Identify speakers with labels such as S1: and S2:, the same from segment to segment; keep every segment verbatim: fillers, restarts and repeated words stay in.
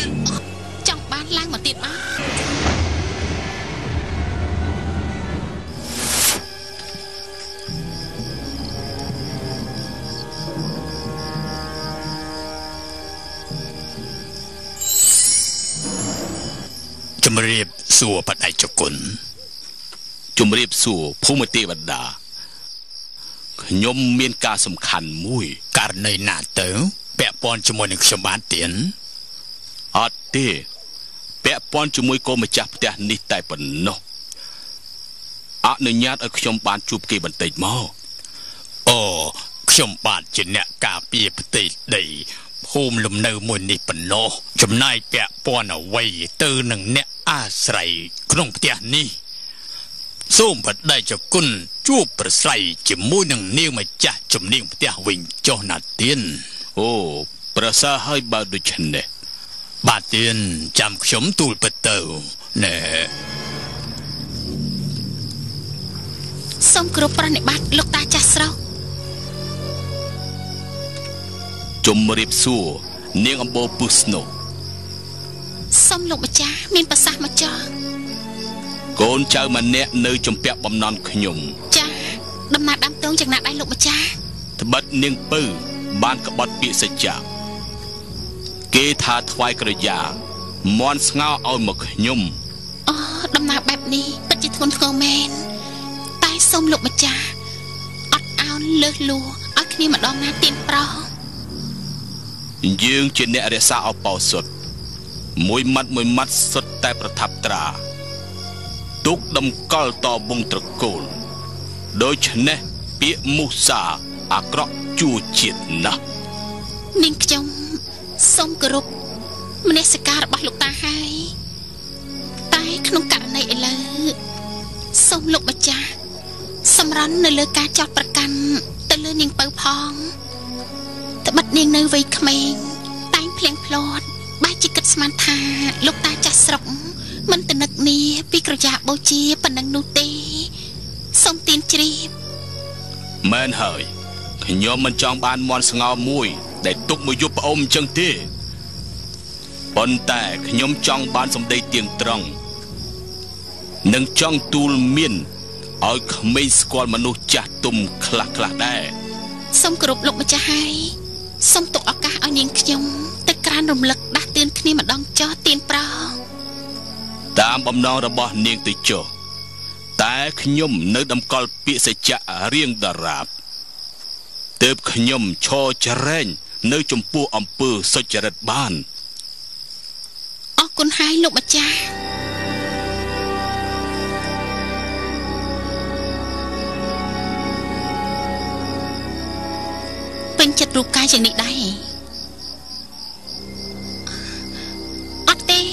S1: ចង់បានឡើងមកទៀតអត់
S2: ជំរាបសួរបដិជគុណ
S3: ជំរាបសួរភូមិទេវតាខ្ញុំមានការសំខាន់មួយ
S2: ករណីណាទៅពាក់ព័ន្ធជាមួយនឹងខ្ញុំបានទៀន
S3: អត់ទេពាក់ព័ន្ធជាមួយកូនម្ចាស់ផ្ទះនេះតែប៉ុណ្ណោះអនុញ្ញាតឲ្យខ្ញុំបានជួបគេបន្តិចមក
S2: អូខ្ញុំបាទជាអ្នកការពារផ្ទៃដីភូមិលំនៅមួយនេះប៉ុណ្ណោះចំណាយពាក់ព័ន្ធអ្វីទៅនឹងអ្នកអាស្រ័យក្នុងផ្ទះនេះសូមបដិជគុណជួបប្រស្រ័យជាមួយនឹងនាងម្ចាស់ជំនាញផ្ទះវិញចុះណាទៀន
S3: អូប្រសើរហើយបើដូច្នេះ
S2: បាទទៀនចាំខ្ញុំទូលពិតទៅណែ
S1: សូមគោរពប្រណិប័តលោកតាចាស់ស្រុក
S3: ជំរាបសួរនាងអំបូរពឹសនោះ
S1: សូមលោកម្ចាស់មានប្រសាសន៍មកចោះ
S3: កូនចៅម្នាក់នៅជំពាក់បំណន់ខ្ញុំ
S1: ចាដំណើរដើមតងយ៉ាងណាដែរលោកម្ចាស់
S3: ត្បិតនាងពៅបានក្បត់ពាក្យសច្ចៈគេថាថ្វាយក្រយ៉ាមន់ស្ងោឲ្យមកខ្ញុំ
S1: អូដំណើរបែបនេះពិតជាធ្ងន់ធ្ងរមែនតែសូមលោកម្ចាស់អត់អោនលើសលួឲ្យគ្នាម្ដងណាទៀនប្រុស
S3: យើងជាអ្នករក្សាអបោសុទ្ធមួយម៉ាត់មួយម៉ាត់សុទ្ធតែប្រថាប់ត្រាទុកដំកល់តវងត្រកូលដូច្នេះពាក្យមុសាអាក្រក់ជួជាតិណាស់
S1: នាងខ្ញុំសូមគោរពមនសិការរបស់លោកតាហើយតែក្នុងករណីឥឡូវសូមលោកម្ចាស់សម្រន់នៅលើការចោទប្រកាន់ទៅលើនាងពៅផងត្បិតនាងនៅវ័យក្មេងតែងភ្លៀងភ្លាត់បែរជាគិតស្មានថាលោកតាចាស់ស្រុកមិនតនឹកនីពីក្រយ៉ាបូជាប៉ុណ្ណឹងនោះទេសូមទានជ្រាប
S3: មែនហើយខ្ញុំមិនចង់បានមន់ស្ងោមួយដែលទុកមួយយប់ប្អូនអញ្ចឹងទេប៉ុន្តែខ្ញុំចង់បានសម្ដីទៀងត្រង់និងចង់ទូលមានឲ្យក្មេងស្គាល់មនុស្សចាស់ទុំខ្លះខ្លះដែរ
S1: សូមគោរពលោកម្ចាស់ហើយសូមទុកឱកាសឲ្យនាងខ្ញុំទៅក្រានរំលឹកដាស់តឿនគ្នាម្ដងចោះទៀនប្រោ
S3: តាមបំណងរបស់នាងទៅចុះតែខ្ញុំនៅតម្កល់ពាក្យសច្ចៈរៀងដរាបទើបខ្ញុំឈរចរែងនៅចំពោះអំពើសុចរិតបាន
S1: អរគុណហើយលោកម្ចាស់ពេញចិត្តរូបកាយយ៉ាងនេះដែរអត់ទេ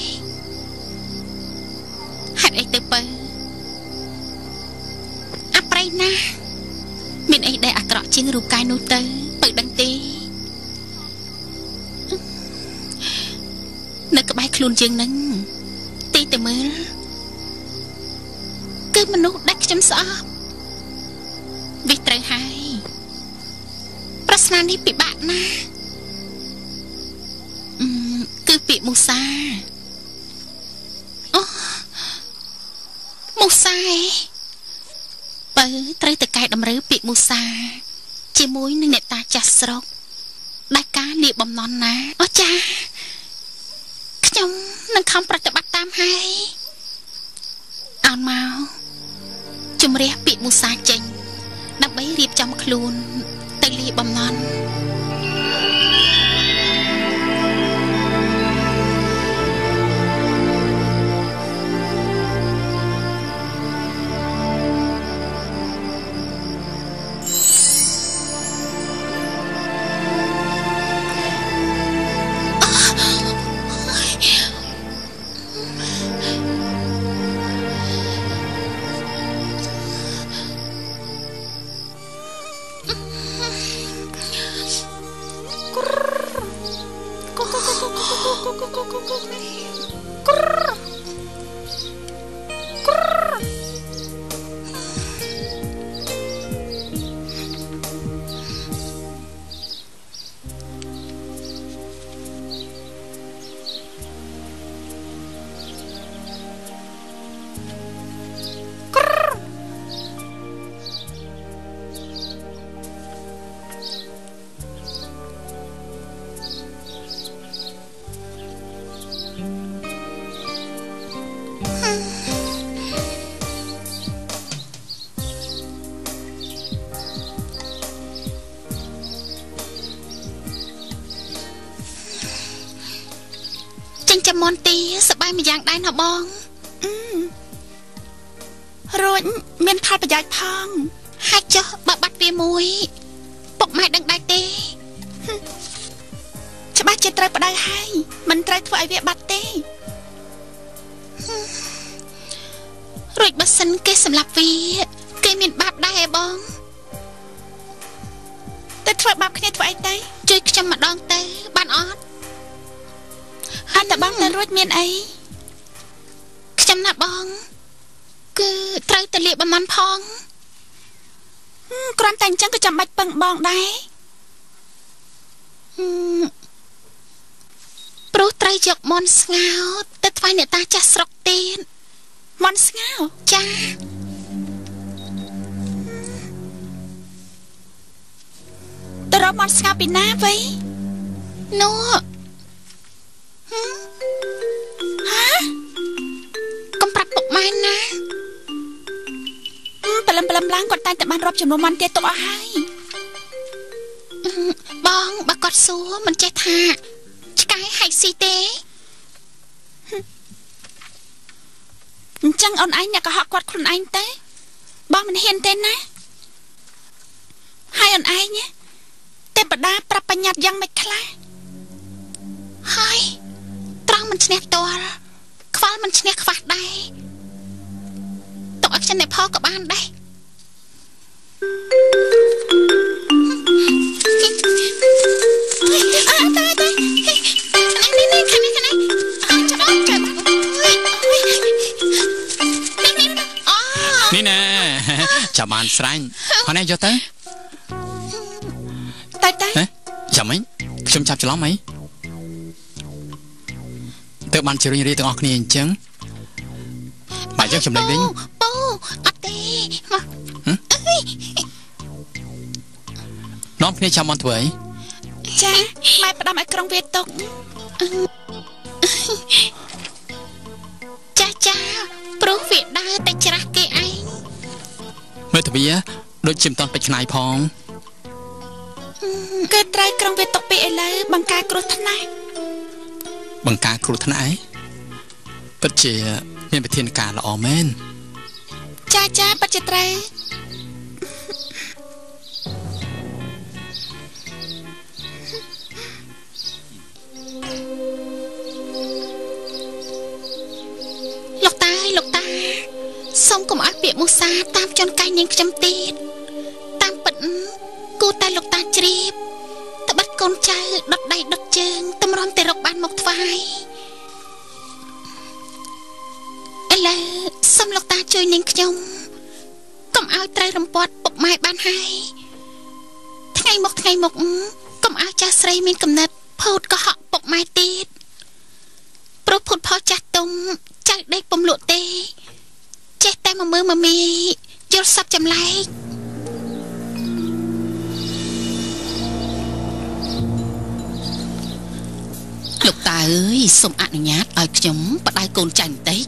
S1: ហេតុអីទៅបើអាប្រៃណាមានអីដែលអាក្រក់ជាងរូបកាយនោះទៅបើដឹងទេនៅក្បែរខ្លួនជាងនឹងទីទៅមើលគឺមនុស្សដែលខ្ញុំស្អប់វាត្រូវហើយប្រស្នានេះពិបាកណាស់គឺពាក្យមូសាអូមូសាបើត្រូវទៅកែតម្រូវពាក្យមូសាជាមួយនឹងអ្នកតាចាស់ស្រុកដែលការលៀបបំណន់ណាអូចាខ្ញុំនឹងខំប្រតិបត្តិតាមហើយអោនមកជំរះពាក្យមូសាចេញដើម្បីរៀបចំខ្លួនទៅលៀបបំណន់ចិញ្ចឹមមន់ទីសបាយមួយយ៉ាងដែរណាបង
S4: រួចមានផលប្រយោជន៍ផង
S1: ហើយចុះបើបាត់វាមួយពុកម៉ែដឹងដែរទេ
S4: ច្បាស់ជាត្រូវបដៅហើយមិនត្រូវធ្វើឲ្យវាបាត់ទេ
S1: រួចបើសិនគេសម្លាប់វាគេមានបាបដែរឯបង
S4: តែធ្វើបាបគ្នាធ្វើអីទៅ
S1: ជួយខ្ញុំម្ដងទៅបានអត់
S4: អត់តែបងទៅរួចមានអី
S1: ខ្ញុំណាបងគឺត្រូវទៅលាបបំណផង
S4: គ្រាន់តែអញ្ចឹងក៏ចាំបាច់ពឹងបងដែរ
S1: ព្រោះត្រូវយកមន់ស្ងោតទៅថ្វាយអ្នកតាចាស់ស្រុកទៀត
S4: មន់ស្ងោ
S1: ចា
S4: ទៅរកមន់ស្ងោពីណាវ៉ៃ
S1: នោះ
S4: ហា
S1: កុំប្រាប់ពុកម៉ែណា
S4: ប្លឹមប្លឹមឡើងគាត់តែតែបានរាប់ចំនួនមន់ទៀតទុកអស់ហើយ
S1: បងបើគាត់សួរមិនចេះថាឆ្កែហែកស៊ីទេ
S4: អញ្ចឹងអូនឯងអ្នកកុហកគាត់ខ្លួនឯងទៅបងមិនហ៊ានទេណាហើយអូនឯងទេបតាប្រាប់បញ្ញត្តិយ៉ាងម៉េចខ្លះ
S1: ហើយត្រង់មិនឈ្នះតលខ្វល់មិនឈ្នះខ្វះដែរទុកឲ្យខ្ញុំតែផលក៏បានដែរអើតើតើនេះនេះខាងនេះខាងនេះអើចាំអត់ចាំ
S2: នេះណែចាំបានស្រាញ់ហ្នឹងយកទៅ
S4: តែតែ
S2: ចាំមិញខ្ញុំចាប់ច្រឡំអីទៅបានជ្រុញរីទាំងអស់គ្នាអញ្ចឹងបើយើងចំណេញវិញ
S1: ពូអត់ទេមកអើយ
S2: នាំគ្នាចាំមកធ្វើអី
S4: ចាម៉ែផ្ដាំឲ្យក្រុងវាຕົក
S1: ចាចាព្រោះវាដើរតែច្រាស់គេឯង
S2: មើលទៅវាដូចជាមិនតាន់ពេចឆ្នៃផង
S4: គឺត្រូវក្រុងវាຕົកពីឥឡូវបង្ការគ្រោះថ្នាក់
S2: បង្ការគ្រោះថ្នាក់ឯងពិតជាមានវិធានការល្អមែន
S4: ចាចាពិតជាត្រូវ
S1: លោកតាលោកតាសូមកុំអត់ពាក្យមុសាតាមចនកៃនាងខ្ញុំទៀតតាមពិតគូតែលោកតាជ្រាបត្បិតកូនចៅដុតដៃដុតជើងតម្រាំតែរកបានមកថ្វាយឥឡូវសូមលោកតាជួយនាងខ្ញុំកុំឲ្យត្រូវរំពាត់ពុកម៉ែបានហើយថ្ងៃមកថ្ងៃមកកុំឲ្យចាស់ស្រីមានកំណត់ផូតកុហកពុកម៉ែទៀតព្រោះផូតផោចាស់ទុំចៅដេកពំលក់ទេចេះតែមកមើលមកមីយល់សັບចម្លែកលោកតាអើយសូមអនុញ្ញាតឲ្យខ្ញុំបដៅកូនចាញ់បន្តិច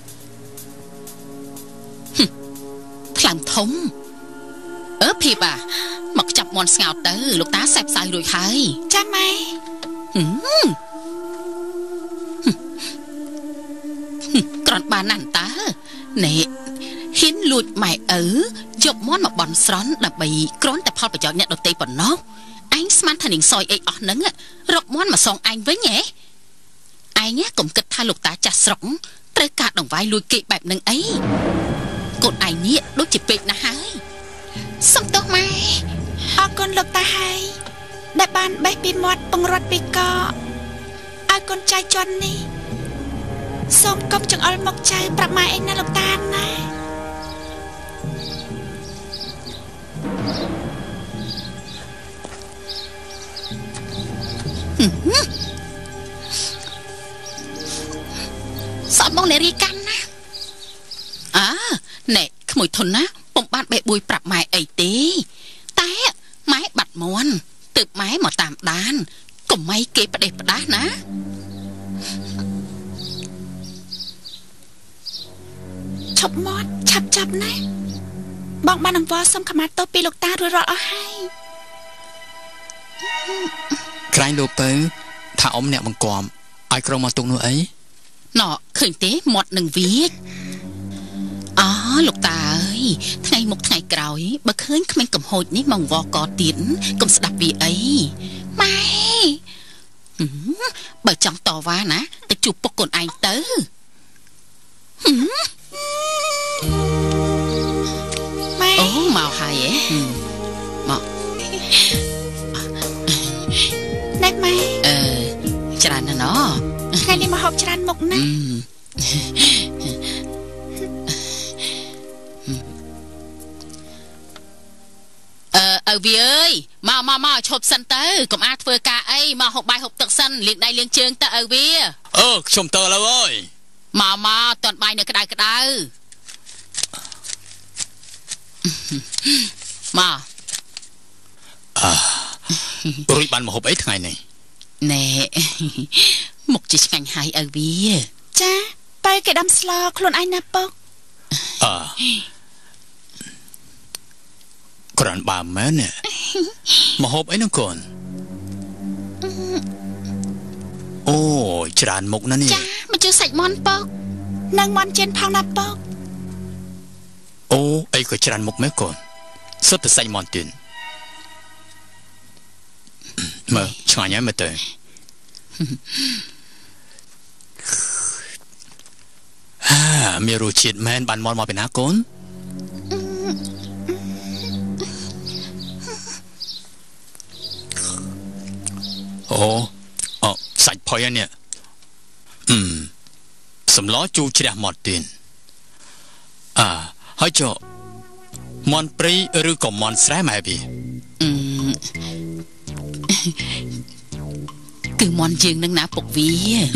S1: ថ្លើមធំអើភីបាមកចាប់មន់ស្ងោតទៅលោកតាសែបសៅរួចហើយ
S4: ចាំម៉ែ
S1: ក្រន់បានណាស់តាណែហ៊ានលួចម៉ែឪយកមន់មកបន់ស្រន់ដើម្បីគ្រាន់តែផលប្រយោជន៍អ្នកដទៃប៉ុណ្ណោះឯងស្មានថានាងសយអីអស់ហ្នឹងរកមន់មកសងឯងវិញហ៎ឯងកុំគិតថាលោកតាចាស់ស្រុកត្រូវការដង្វាយលួចគេបែបហ្នឹងអីកូនឯងនេះដូចជាពេកណាស់ហើយសំទោសម៉ែ
S4: អរគុណលោកតាហើយដែលបានបេះពីមាត់ពង្រត់ពីកឲ្យកូនចៅជន់នេះសូមកុំចង្អុលមកចៅប្រាប់ម៉ែឯងណាលោកតាណា
S1: សក់បងអ្នករីកាន់ណាអើណែក្មួយធនណាពុំបានបេះបួយប្រាប់ម៉ែអីទេតែម៉ែបាត់មន់ទើបម៉ែមកតាមដានកុំមិនគេផ្ដេសផ្ដាស់ណា
S4: ឈប់មាត់ឆាប់ចាប់ណាបងបានអង្វរសុំខមាទោសពីលោកតារួចរាល់អស់ហើយ
S2: ក្រែងលោកទៅថាអ៊ំអ្នកបង្គាប់ ai krong mà tung nữa ấy
S1: nọ khởi tế một nâng viếtอ๋อ lụcตา ơi ngày một ngày cày bà khơi không cầm hột ní mong vò có tiếng cầm đạp vì ấy mai bà chẳng tỏ va ná để chụp bọc con anh tớ
S4: mai
S1: ố màu hài ấy mọ
S4: nét mai
S1: ờ chả là nó
S4: ngày đi mà học chả mộc nè
S1: ờ ờ vì ơi mà mà mà chụp sân tớ còn ai vừa cả ấy mà học bài học tự sân liền đây liền trường tớ ở vì
S2: ơ chồng tớ là ơi
S1: mà mà toàn bài nữa cái đài cái đài mà
S2: à rồi bạn mà học ấy ngày này
S1: nè một chỉ ngành hai ở vì
S4: cha bay cái đâm slo luôn anh nạp bốc
S2: à còn bà mẹ nè mà hộp ấy nó còn ô tràn mục nó nè
S1: cha mà chưa sạch món bốc
S4: nâng món trên phong nạp bốc
S2: ô ấy có tràn mục mấy còn sắp từ sạch món tiền mà chẳng nhớ mà tới à miรู้จิตแม่นบันมอนมาเป็นนักคนโอ้อ๋อใส่พอยเนี่ยอืมสำล้อจูเฉลี่ยหมดดินอ่าให้เจ้ามอนปรีหรือก็มอนแสไหมพี่
S1: อืมคือมอนยิงนังนาปกวี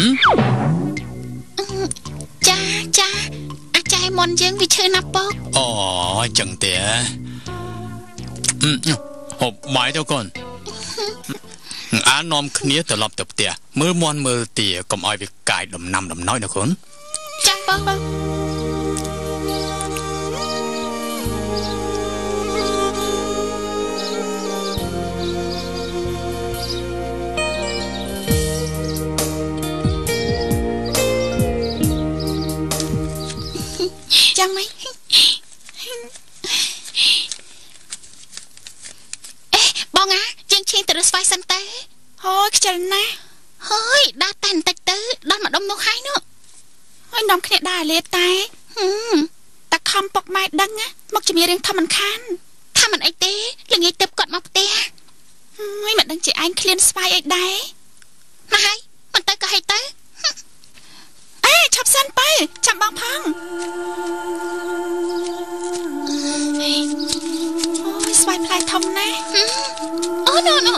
S1: จ้าจ้าอาจารย์มอนยิงวิเชนับปก
S2: อ๋อจังเต๋ออืมหอบหมายเท่าก่อนอานอมขณีตลบตับเตะมือมวนมือเตะก็เอาไปกายดมน้ำดมน้อยนะคน
S1: จ้าปองปอง
S4: จังไหม
S1: เอ๊ะบองอ่ะยังเชียงแต่รถไฟสันเต้
S4: โอ้ยจังนะ
S1: เฮ้ยดาแต่นแต่เต้ดามาดมนกให้เนอะ
S4: เฮ้ยน้องเนี่ยได้เลยตายแต่คำปกไม้ดังอะมักจะมีเรื่องทำมันคัน
S1: ทำมันไอเต้หรือไงเต็บกอดมาเต้
S4: ไม่เหมือนดังจีอันเคลียนสไปไอ้ได้
S1: มาให้มันเต้ก็ให้เต้
S4: เอ๊ะชับสั้นไปจับบางพังโอ้ยสไปพลายทำนะ
S1: โอ้โนโน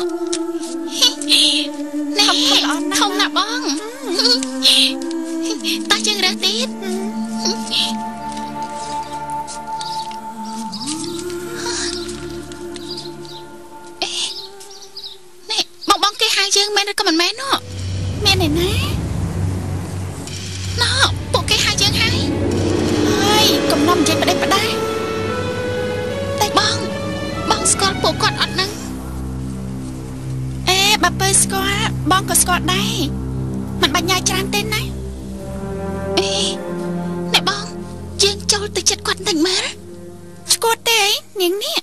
S1: ในทงหนับบ้องตาจึงรักติดนี่บ้องบ้องแกหายจึงแม่นั่นก็มันแม่เนาะ
S4: แม่ไหนนะ
S1: เนาะพวกแกหายจึงหาย
S4: เฮ้ยกำนำใจไปได้ไปได้
S1: แต่บ้องบ้องสกอตปวกกอดอดนึง
S4: บับเบิ้ลสกอตบองก็สกอตได้มันบรรยายจานเต้นนะ
S1: เอ๊ะไหนบองยืนโจลติดจัดกอดหนึ่งมา
S4: สกอตเต้เนียงเนี่ย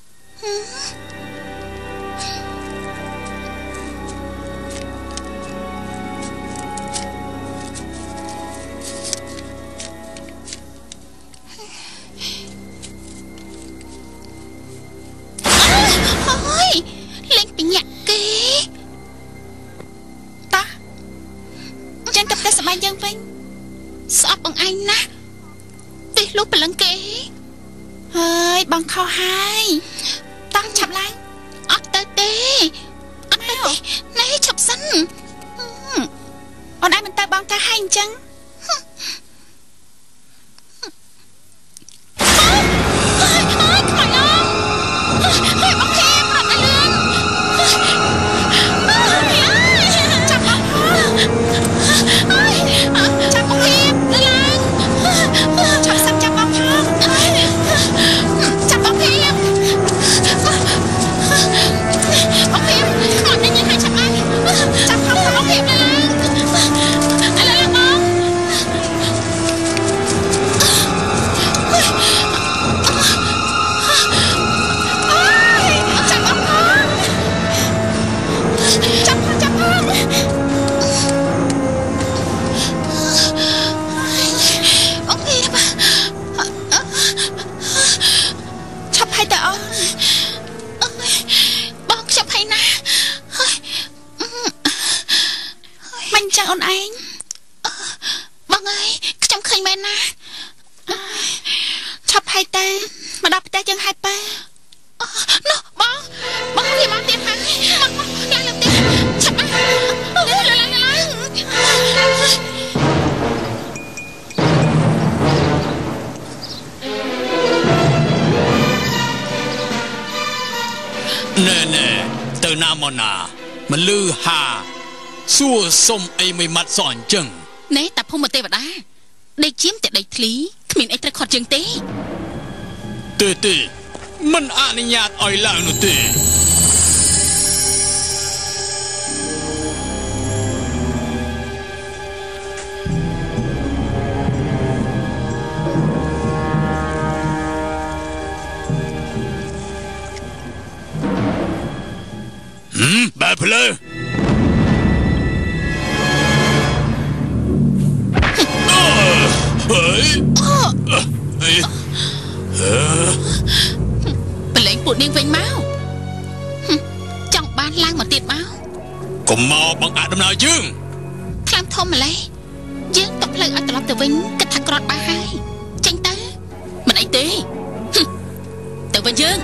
S1: เฮ้ยเล่นปีหยักเก๋
S4: ตาจันกับแต่สบายยังเป็น
S1: สอบบังอันนะตีลูกเป็นลังเก๋
S4: เฮ้ยบังเข้าให้ตั้งฉับลัง
S1: อัดเตเต้อัดเตเต้ในฉับสั้น
S4: อ่อนไอ้มันตาบังตาให้จัง
S1: เฮ้ยเฮ้ยขายน้องเฮ้ยบังเค็มอัดอะไรเรื่องจับบังเฮ้ยจับบังเค็มอะไร
S4: จับสับจับบังพัง
S1: จับบังเค็มบังเค็มขอได้ยังไงจับไอ้จับพังบังเค็มอะไร
S4: មិនចឹងអូនឯង
S1: បងអើយខ្ញុំឃើញមែនណា
S4: ឆាប់ហើយទៅមកដល់ផ្ទះយើងហើយបើ
S1: នោះបងបងវាមកទៀតហើយមកមកឡើងឡើងទៀតឆាប់មកឡើងឡើងឡើង
S2: ណែណែទៅណាមកណាមិនលឺហាសួរសុំអីមួយម៉ាត់សអញ្ចឹង
S1: ណែតាភូមិទេវតាដេកជៀមតែដេកធ្លីគ្មានអីត្រូវខត់ជាងទេ
S2: ទេទេមិនអនុញ្ញាតឲ្យឡើងនោះទេហឹមបែបភ្លើ
S1: បលែងពួកនាងវិញមកចង់បានឡើងមកទៀតមក
S2: កុំមកបង្អាក់ដំណើរយើង
S1: ខ្លាំងធំម្លេះយើងតផ្លូវឲ្យត្រឡប់ទៅវិញគិតថាក្រត់បានហើយចេញទៅមិនអីទេទៅវិញយើង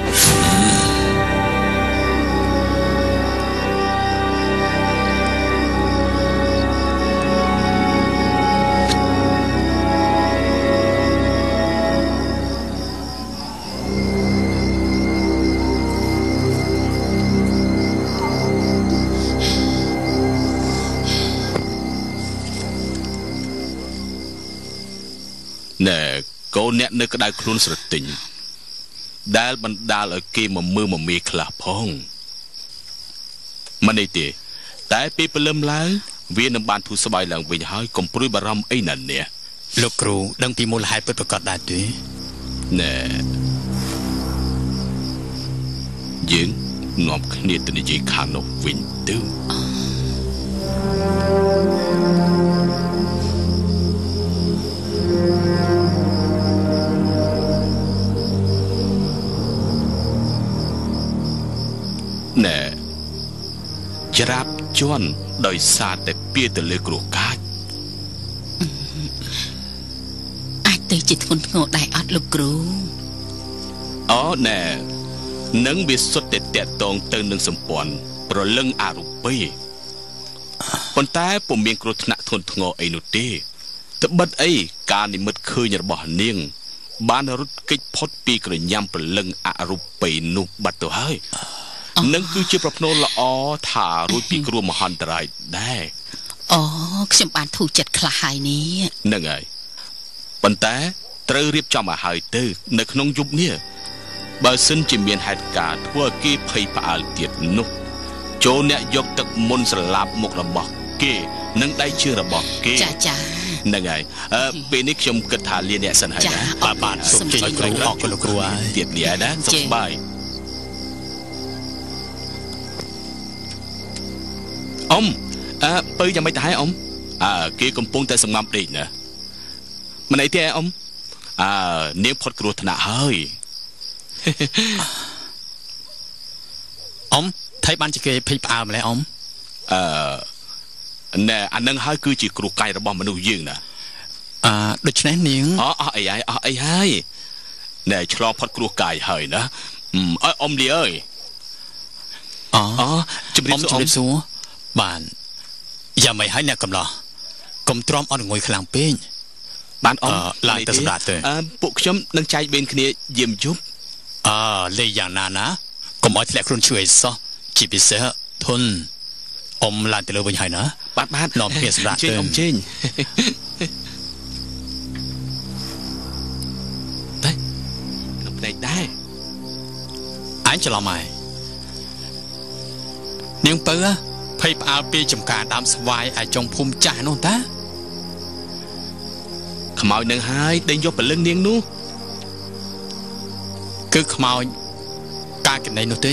S3: ណែកូនអ្នកនៅក្តៅខ្លួនស្រទិញដែលបណ្ដាលឲ្យគេមកមើលមកមេខ្លះផងមិនអីទេតែពេលព្រលឹមឡើងវានឹងបានធូរស្បើយឡើងវិញហើយកុំព្រួយបារម្ភអីណានេះ
S2: លោកគ្រូដឹងពីមូលហេតុពិតប្រាកដដែរទេ
S3: ណែយើងនាំគ្នាទៅនិយាយខាងនោះវិញទៅណែច្រាបជន់ដោយសារតែពៀទៅលើគ្រោះកាច
S1: អាចទៅជាធ្ងន់ធ្ងរដែរអត់លោកគ្រូ
S3: អូណែនឹងវាសុទ្ធតែតាក់ទងទៅនឹងសម្ព័ន្ធប្រលឹងអរូបីប៉ុន្តែពុំមានគ្រោះថ្នាក់ធ្ងន់ធ្ងរអីនោះទេត្បិតអីការនិមិត្តឃើញរបស់នាងបានរត់គេចផុតពីក្រញាំប្រលឹងអរូបីនោះបាត់ទៅហើយនឹងគឺជាប្រផ្នូលល្អថារួចពីគ្រោះមហន្តរាយដែរ
S1: អូខ្ញុំបានធូរចិត្តខ្លះហើយនេះ
S3: ហ្នឹងហើយប៉ុន្តែត្រូវរៀបចំឲ្យហើយទៅនៅក្នុងយប់នេះបើសិនជាមានហេតុការណ៍ធ្វើឲ្យគេភ័យផ្អើលទៀតនោះចូលអ្នកយកទឹកមុនស្រឡាប់មុខរបស់គេនិងដៃជើងរបស់គេ
S1: ចាចា
S3: ហ្នឹងហើយអឺពេលនេះខ្ញុំគិតថាលាអ្នកសិនហើយណា
S2: បាទបាទសូមជម្រាបគ្រូអរគុណលោកគ្រូហើយ
S3: ទៀតលាហើយណាសុខសប្បាយអ៊ំអើពៅយ៉ាងម៉េចទៅហើយអ៊ំអើគេកំពុងតែសម្ងំដេកណាមិនអីទេអ៊ំអើនាងផុតគ្រោះថ្នាក់ហើយ
S2: អ៊ំថៃបានជាគេភ័យផ្អើលម្ល៉េះអ៊ំ
S3: អឺណែអានឹងហើយគឺជាគ្រោះកាយរបស់មនុស្សយើងណា
S2: អឺដូច្នេះនាង
S3: អអស់អីហើយអស់អីហើយណែឆ្លងផុតគ្រោះកាយហើយណាអើអ៊ំលីអើយ
S2: អូជំរាបសួរជំរាបសួរបានយ៉ាងម៉េចហើយអ្នកកំឡោះកុំទ្រាំអត់ងុយខ្លាំងពេក
S3: បានអ៊ំ
S2: ឡើងទៅសម្រាប់ទៅ
S3: អឺពួកខ្ញុំនឹងចែកវេនគ្នាយាមយប់
S2: អើលេយ៉ាងណាណាកុំឲ្យធ្លាក់ខ្លួនជួយសោះជាពិសេសធុនអ៊ំឡើងទៅលើវិញហើយណា
S3: បាទបាទ
S2: នាំគ្នាសម្រាប់
S3: ទៅអ៊ំជេងតែកំភ្នែកដែរ
S2: អញច្រឡំហើយនាងពៅភ័យផ្អើលពីចំការដើមស្វាយឲ្យចុងភូមិចាស់នោះតា
S3: ខ្មោចនឹងហើយដេញយកព្រលឹងនាងនោះ
S2: គឺខ្មោចការកណៃនោះទេ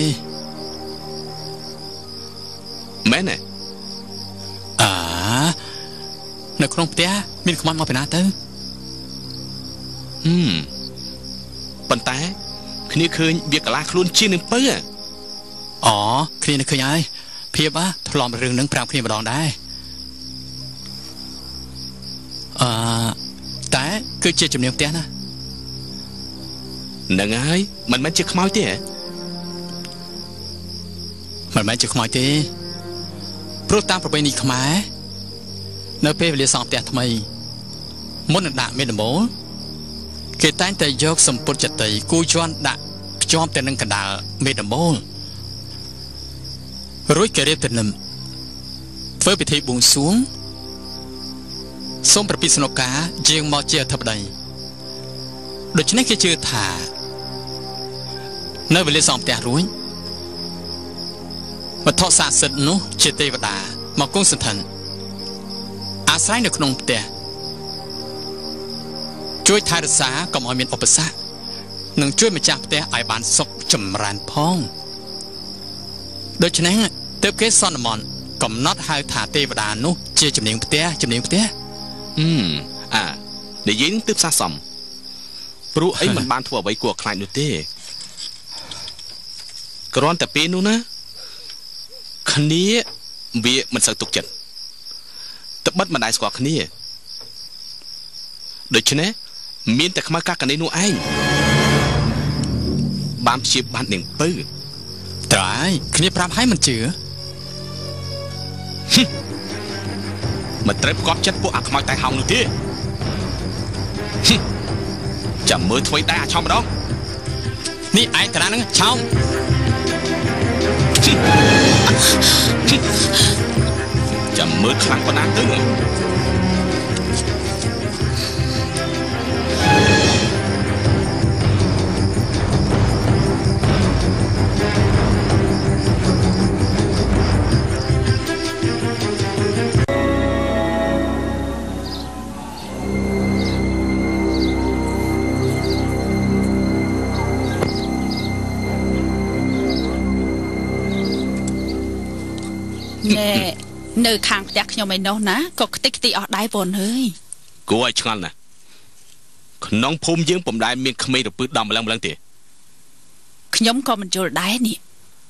S3: មែនទេ
S2: អើនៅក្នុងផ្ទះមានខ្មោចមកពីណាទៅ
S3: ហឹមប៉ុន្តែគ្នាឃើញវាកលាខ្លួនជាងនឹងពៅ
S2: អូគ្នានឹកឃើញហើយភាពធ្លាប់រឿងនឹងប្រាប់គ្នាម្ដងដែរ
S5: អឺតែគឺជាជំនាញផ្ទះណា
S3: នឹងហើយមិនមែនជាខ្មោចទេហ៎
S5: មិនមែនជាខ្មោចទេព្រោះតាមប្រពៃណីខ្មែរនៅពេលវេលាសង់ផ្ទះថ្មីមុននឹងដាក់មេដំបូលគេតែងតែយកសម្ពុតចតីគូជាន់ដាក់ភ្ជាប់ទៅនឹងកណ្ដាលមេដំបូលរួចគេរៀបទៅនឹងធ្វើពិធីបួងសួងសូមប្រពិស្នុកាយាងមកជាអធិបតីដូច្នេះគេជឿថានៅវេលាសង់ផ្ទះរួចវត្ថុស័ក្តិសិទ្ធិនោះជាទេវតាមកគង់សន្តានអាស្រ័យនៅក្នុងផ្ទះជួយថែរក្សាកុំឲ្យមានឧបសគ្គនិងជួយម្ចាស់ផ្ទះឲ្យបានសុខចម្រើនផងដូច្នេះទើបគេសន្មតកំណត់ហៅថាទេវតានោះជាជំនាញផ្ទះជំនាញផ្ទះ
S3: អឺអានិយាយទើបស័ក្តិសមព្រោះអីមិនបានធ្វើអ្វីគួរខ្លាចនោះទេគ្រាន់តែពេលនោះណាគ្នាវាមិនសូវទុកចិត្តត្បិតមិនដែលស្គាល់គ្នាដូច្នេះមានតែខ្មៅកាកនេះនោះឯងបានព្យាបាននាងពៅ
S5: ត្រៃគ្នាប្រាប់ឲ្យមិនជឿ
S3: មិនត្រូវផ្គប់ចិត្តពួកអាខ្មោចតែហោងនោះទេចាំមើលធ្វើដែរអាឆោមម្ដង
S5: នេះឯងតារានឹងឆោម
S3: ចាំមើលខ្លាំងប៉ុណ្ណាទៅ
S4: នៅខាងផ្ទះខ្ញុំឯនោះណាក៏ខ្ទេចខ្ទីអស់ដែរបងអើយ
S3: គួរឲ្យឆ្ងល់ណាស់ក្នុងភូមិយើងពុំដែលមានក្មេងរពើដំម្លឹងម្លឹងទេ
S4: ខ្ញុំក៏មិនយល់ដែរនេះ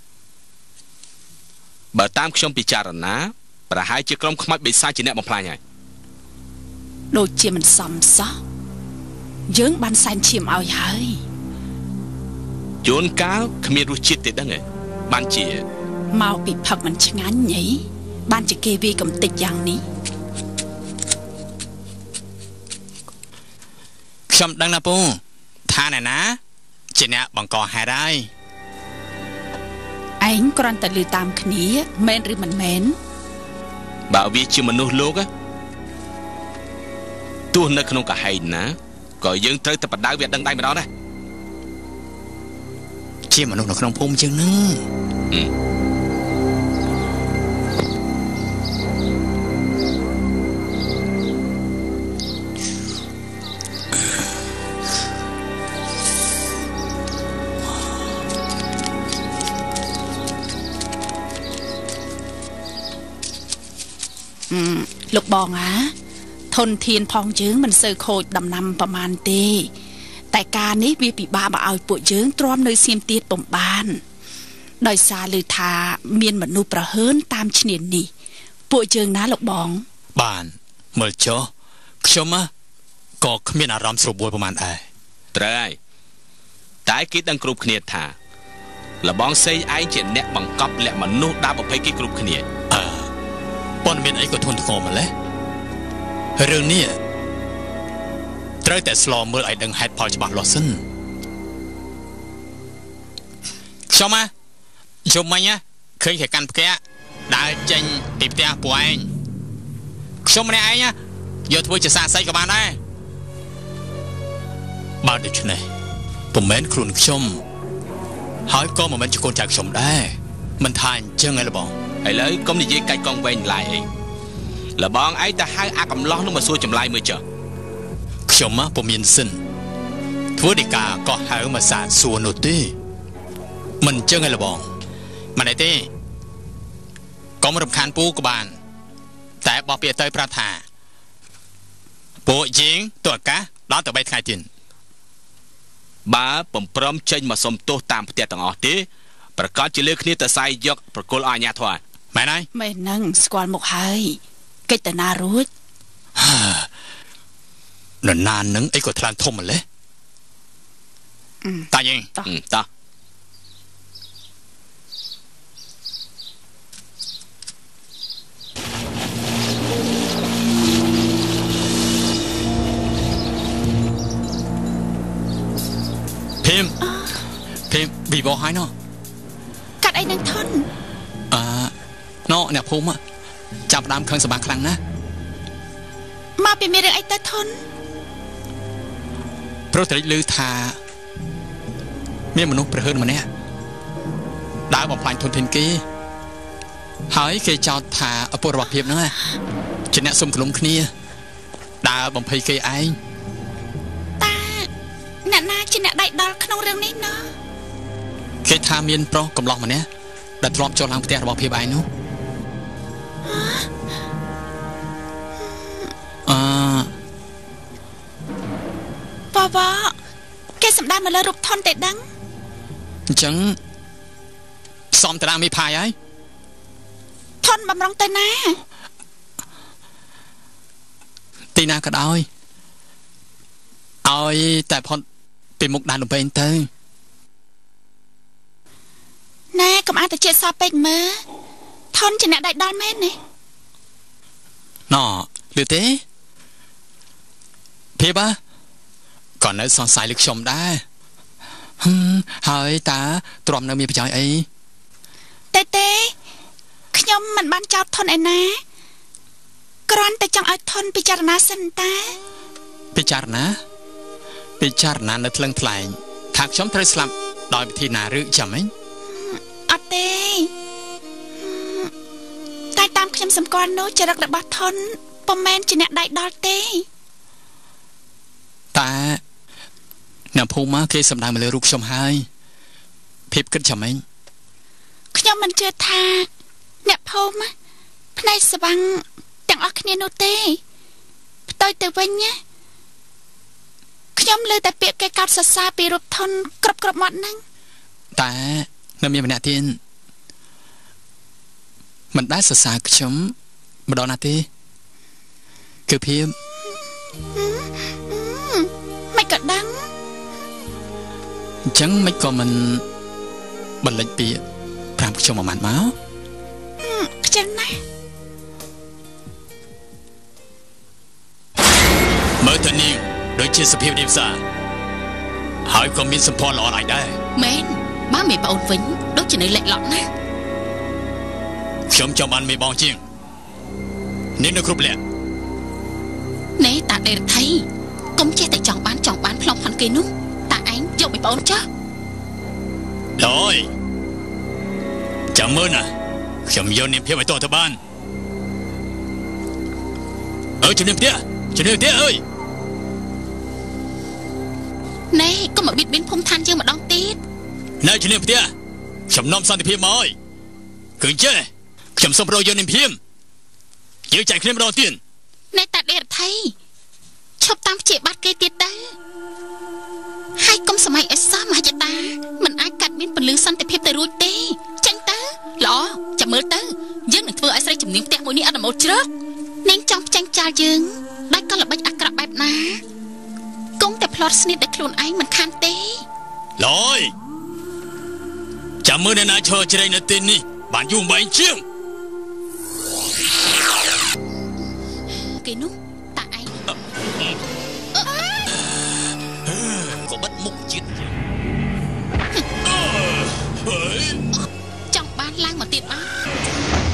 S3: បើតាមខ្ញុំពិចារណាប្រហែលជាក្រុមខ្មោចបិសាចជាអ្នកបំផ្លាញហើយ
S4: ដូចជាមិនសមសោះយើងបានសែនឈាមឲ្យហើយ
S3: ជួនកាលគ្មានរសជាតិទេដឹងទេបានជា
S4: មកពីផឹកមិនឆ្ងាញ់ញីបានជាគេវាកំតិចយ៉ាងនេះ
S5: ខ្ញុំដឹងណាពូថាណែណាជាអ្នកបង្កហេតុហើយ
S4: ឯងគ្រាន់តែឮតាមគ្នាមែនឬមិនមែន
S3: បើវាជាមនុស្សលោកទោះនៅក្នុងកាហែងណាក៏យើងត្រូវតែបដៅវាដឹងដៃម្ដងដែរ
S5: ជាមនុស្សនៅក្នុងភូមិជាងនឹង
S4: លោកបងហ่าធនធានផងយើងមិនសូវខូចដំណាំប្រមាណទេតែការនេះវាពិបាកមកឲ្យពួកយើងទ្រាំនៅសៀមទៀតពំបានដោយសារឮថាមានមនុស្សប្រហើនតាមឈ្នាននេះពួកយើងណាលោកបង
S5: បានមើលចុះខ្ញុំក៏គ្មានអារម្មណ៍ស្រួលបួលប្រមាណដែរ
S3: ត្រូវហើយតែគេដឹងគ្រប់គ្នាថាលបងសេងឯងជាអ្នកបង្កប់លាក់មនុស្សដើរប្រភេទគេគ្រប់គ្នា
S5: អឺប៉ុន្មានអីក៏ធន់ធ្ងរម្ល៉េះរឿងនេះត្រូវតែស្លមើលឲ្យដឹងហេតុផលច្បាស់លាស់សិនខ្ញុំណាយំមិញឃើញគេកាន់ផ្កាដើរចេញពីផ្ទះពួកឯងខ្ញុំម្នាក់ឯងយកធ្វើជាសាស័យក៏បានដែរបើដូច្នេះពុំមែនខ្លួនខ្ញុំហើយក៏មិនមែនជាកូនចៅខ្ញុំដែរមិនថាអញ្ចឹងឯងលបង
S3: ឥឡូវកុំនិយាយកាច់កងវែងឡាយអីលបងឯងទៅហៅអាកំឡោះនោះមកសួរចម្លើយមើលចុះ
S5: ខ្ញុំពុំមានសិនធ្វើដីកាក៏ហៅមកសាកសួរនោះទេមិនអញ្ចឹងឯងលបងមិនអីទេកុំរំខានពូក៏បានតែបោះពាក្យទៅប្រាប់ថាពួកយើងទៅអាកាសដល់ទៅបីថ្ងៃទៀត
S3: បើបំព្រមចេញមកសុំទោសតាមផ្ទះទាំងអស់ទេប្រកាសជាលើគ្នាទៅសាយយកប្រគល់អាញាធរ
S5: មែនហើយ
S4: មែនហ្នឹងស្គាល់មុខហើយកិច្ចតាណារួច
S5: นานนึงไอ้ก็ทลานทมมันเลยตายยัง
S3: ตา
S5: พิมพิมบีบอให้เนาะ
S4: กัดไอ้นังทน
S5: อ่าเนาะเนี่ยภูมิอะจับดามเครื่องสบางครั้งนะ
S4: มาเป็นเรื่องไอ้ตาทน
S5: เพราะแต่ลือทาเมียมนุษย์ประเฮินมาเนี่ยดาวบอกพลายทนเทนกี้หายเกยจอดทาอปุระเพียบนั่นแหละจะเนี่ยสมกลุ่มគ្នាดาวบอกพายเกยไอ
S4: ตาหน้าหน้าจะเนี่ยได้ดอลขนมเรื่องนี้เนาะ
S5: เกยทาเมียนโปรกำลองมาเนี่ยดัดทลอมโจรลังเตียบอกเพียบไอนู้อ่า
S4: ป้าว่าแกสำได้มาแล้วรูปทอนแต่ดัง
S5: จังซ้อมแต่ดังมีพายไอ้
S4: ทอนบำรองเตน่า
S5: ตีนาก็ได้เอาแต่พอเป็นมุกดานลงไปเตย
S4: แน่กับอาแต่เจ็ดซาเป็กมือทอนจะเนี่ยได้ดอนแม่เนี่ย
S5: น่อหรือเต้เพียบะก่อนนั้นสอนสายลึกชมได้ฮึเฮ้ยตาตรอมเนื้อมีประจอยไอ้
S4: เต้เต้ขยมมันบ้านเจ้าทนไอ้นะกรอนแต่จังไอ้ทนพิจารณาสันตา
S5: พิจารณาพิจารณาในทะเลทลายหากชมทะเลสลับดอยไปที่นาหรือจำไหม
S4: อัตเต้ตายตามขยมสมกรโนจะรักระบาดทนปมแมนจะเนี่ยได้ดอลเต้
S5: แต่น้ำพูมาเคยสำได้มาเลยรูปชมให้เพียบกันจำไหม
S4: ขยมมันเจอทาเนี่ยพูมาพนัยสบังแต่งออกเนียโนเต้ต่อยแต่วันเนี่ยขยมเลยแต่เปียกแกกัดสซาปีรูปทนกรบกรบหมดนั่ง
S5: แต่น้ำมีมันเนี่ยทีนมันได้สซาขยมมาดอนาทีคือเพียบ
S4: ไม่กระดัง
S5: จังไม่ก็มันบันเลงปีพรามชมมันมา
S4: จังนะ
S2: เมื่อตอนนี้โดยเชื่อสเปียดิฟซ่าหายความมีสมพรหล่ออะไรได้
S1: แมนบ้าไม่ปะอุ่นฟิ้งดูจะเหนื่อยเละหลอกนะ
S2: ชมจอมันไม่บองจริงนี่นึกครบเลย
S1: เนตาเดรไทยก้มเจแต่จ่องบ้านจ่องบ้านพลองพันเกนุตาไอ้ยกไปปอนจ้า
S2: ลอยจำมือนะชมโยนเนี่ยเพียบไปตัวทบ้านเออชมเนี่ยเตี้ยชมเนี่ยเตี้ยเอ้ย
S1: เน่ก็มาบิดบินพมทันเจอมาดองตีด
S2: นายชมเนี่ยเตี้ยชมน้อมสันติเพียบมอยคือเจ้ชมสมโปรโยนเนี่ยเพียบเยอะใจขึ้นมาดองตีน
S1: ในตัดเดรไทยชอบตามเจ็บบัดเกยติดได้ให้กรมสมัยเอสซ่ามาจะตามันอากัดมินปลือสันแต่เพียบแต่รู้เต้จังตาหรอจะเมื่อตายังหนึ่งเพื่อไอ้ใส่จุ่มนิ้วแตกมวยนี้อันดับหมดเจ้าเน่งจองจังจ่ายึงได้ก็ระบายอักระแบบนะกงแต่พลอตสนิทได้คลุนไอ้มันคันเต้
S2: ลอยจำมือในนาเชอจะได้นาตินนี่บ้านยุ่งใบเชี่ยง
S1: เกนุตาไอ้
S2: ก็บัดมุกจิต
S1: จังบ้านล่างมาติดอ่ะ